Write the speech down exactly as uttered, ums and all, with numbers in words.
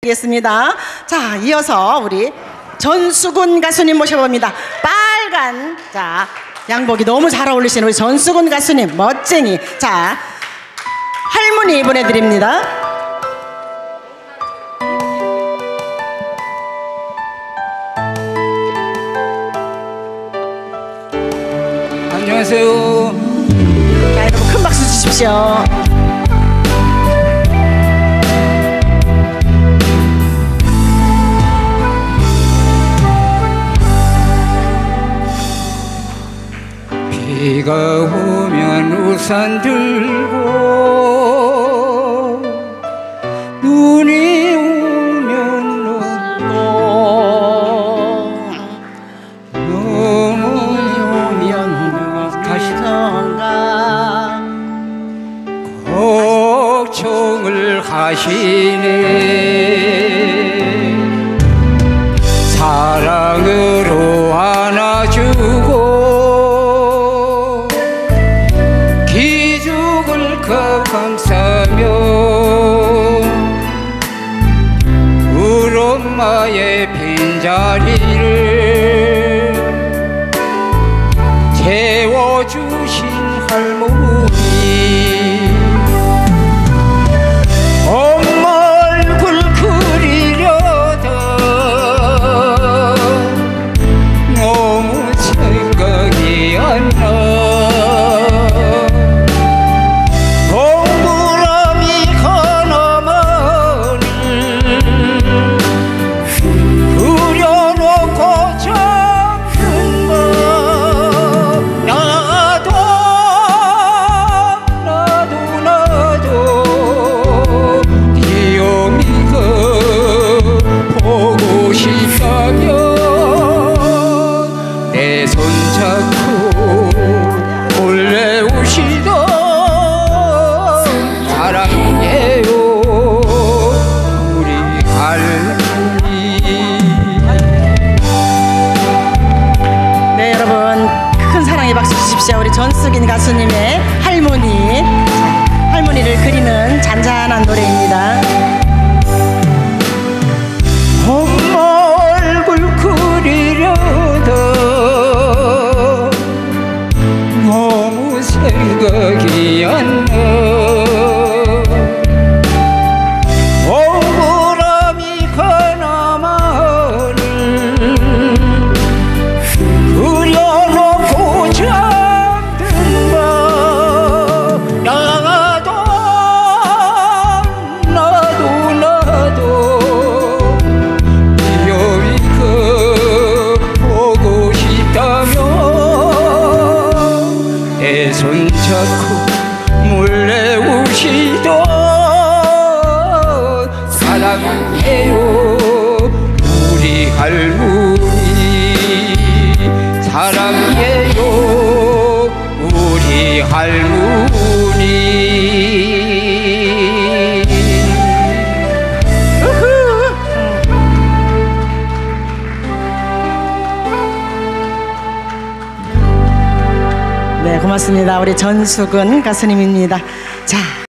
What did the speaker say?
부탁드리겠습니다. 자, 이어서 우리 전수근 가수님 모셔봅니다. 빨간, 자, 양복이 너무 잘 어울리시는 우리 전수근 가수님, 멋쟁이. 자, 할머니 보내드립니다. 안녕하세요. 자, 여러분 큰 박수 주십시오. 비가 오면 우산 들고 눈이 오면 눈 너무 오면 다시 가 걱정을 하시네. 사랑으로 안아주고 기죽을 감싸며 우리 엄마의 빈자리를 채워주신 할머니, 엄마 얼굴 그리려다 너무 생각이 안 나. 동그라미 하나만을 그려놓고 잠든 거 나도 나도 나도 귀요미가 보고 싶다면 내 손잡고 몰래 우시던 사랑이에요 우리 할머니. 네, 여러분 큰 사랑의 박수 주십시오. 우리 전수근 가수님의 할머니. 자, 할머니를 그리는 잔잔한 노래입니다. 엄마 얼굴 그리려다 너무 생각이 안 나. 동그라미 하나만을 그려놓고 잠든 거 나도 나도 나도 귀요미가 보고 싶다면 내 손잡고 몰래 우시던 사랑이에요 우리 할머니. 사랑이에요 우리 할머니. 네, 고맙습니다. 우리 전수근 가수님입니다. 자.